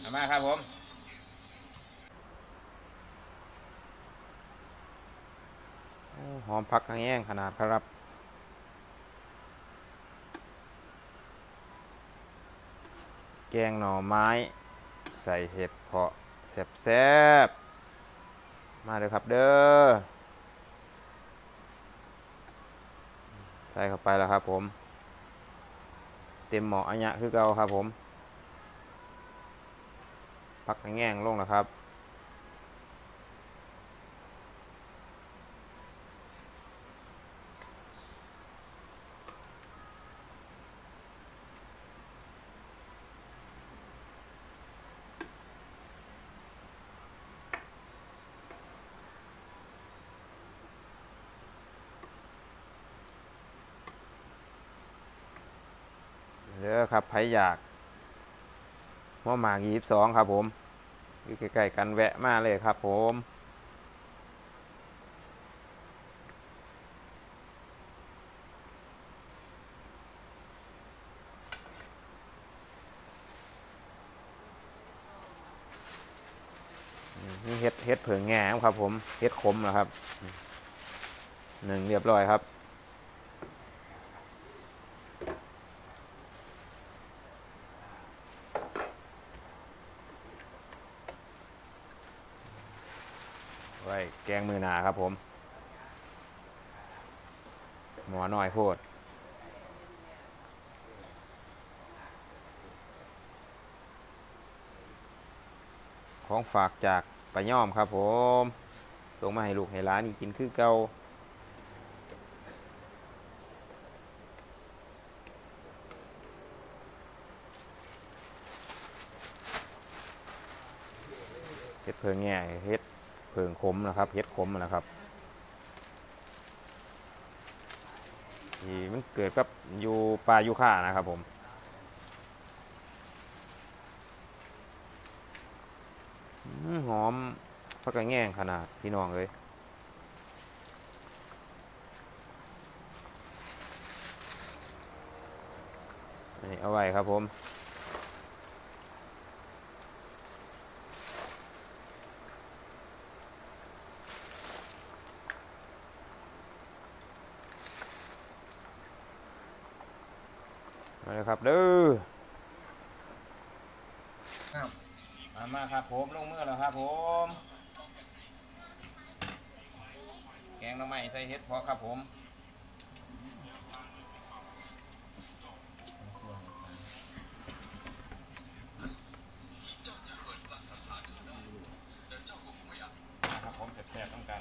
มาครับผมหอมพักแห้งขนาดครับแกงหน่อไม้ใส่เห็ดเผาะแซ่บๆมาเลยครับเด้อใส่เข้าไปแล้วครับผมเต็มหม้ออันยะคือเก่าครับผมพักแห้งลงแล้วครับเด้อครับไผอยากหัวหมาก22ครับผมอยู่ใกล้ๆกันแวะมาเลยครับผมนี่เฮ็ดเผิงแง่ครับผมเฮ็ดขมนะครับหนึ่งเรียบร้อยครับไว้แกงมือหนาครับผมหมอน้อยโพดของฝากจากป้าย่อมครับผมส่งมาให้ลูกให้หลานนี่กินคือเก่าเฮ็ดเพิงแง่เฮ็ดเพิงขมนะครับเฮ็ดขมนะครับที่มันเกิดกับอยู่ป่ายูคานะครับผมหอมพักกระแง่งขนาดพี่น้องเลยนี่เอาไว้ครับผมมาเลยครับเด้อมาครับผมลงมือแล้วครับผมแกงหน่อไม้ใส่เห็ดเพาะครับผมครับผมแซ่บๆต้องกัน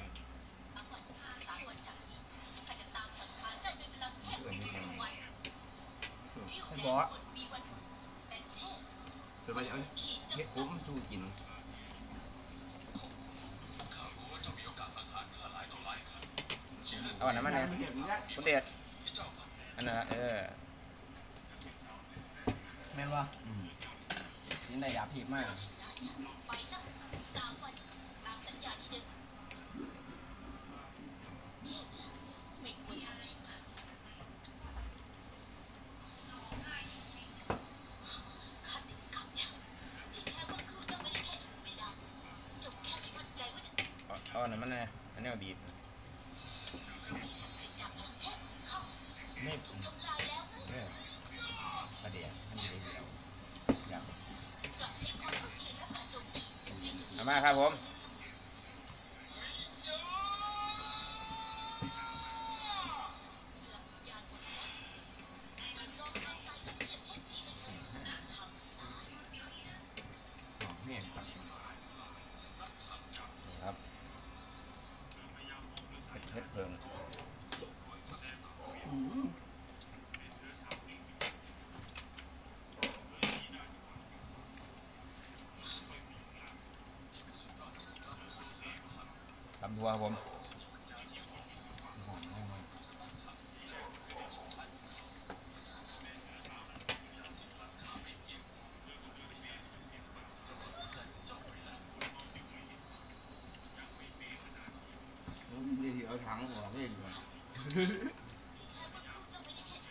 ให้บอกเดี๋ยวไปเอาเห็ดกุ้มสู้กินเอาอันนั้นมาเนี่ยคุณเดชอันนั้นแม่นว่านี่ได้ยาพิษมากเอาอันนั้นมาเนี่ยอันนี้มาบีบนี่ประเดี๋ยวอันนี้เดียวเอามาครับผมนี่ครับเห็ดเพิงตำทัวครับผมดีเอาถังหัวไม่ดี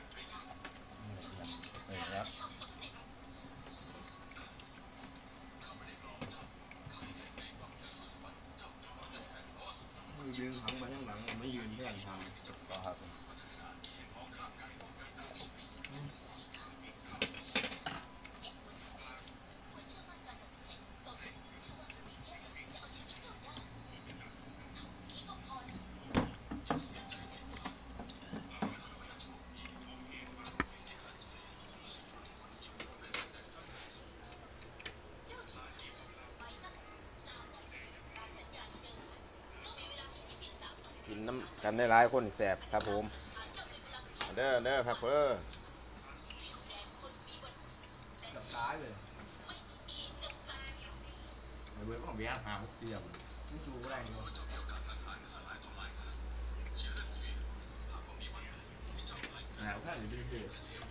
ครับยืนหังมาข้างหลังไม่ยืนเพื่อนทำก็ครับกินน้ำกันได้หลายคนแสบครับผมเด้อเด้อครับกับตายเลยไอ้เบิร์ดของเบียร์หาพวกเตี้ยมไม่สู้อะไรเนาะหนาวข้างอยู่ดื้อ